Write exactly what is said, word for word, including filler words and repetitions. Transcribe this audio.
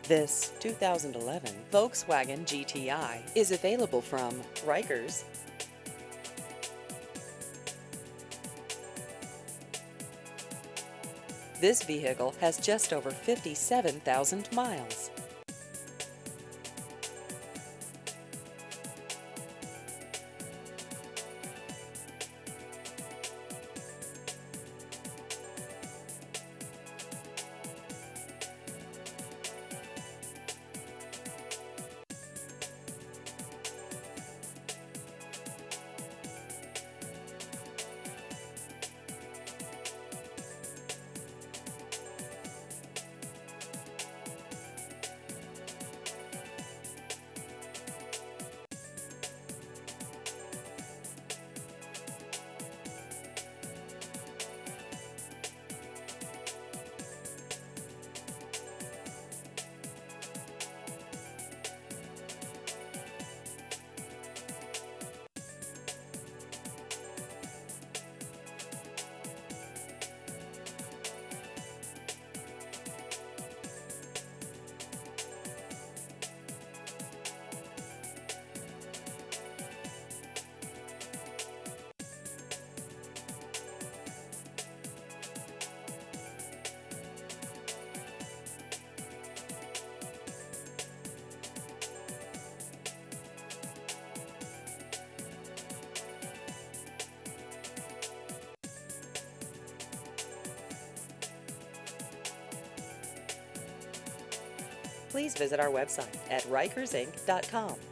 This two thousand eleven Volkswagen G T I is available from Rikers. This vehicle has just over fifty-seven thousand miles. Please visit our website at Rikers Inc dot com.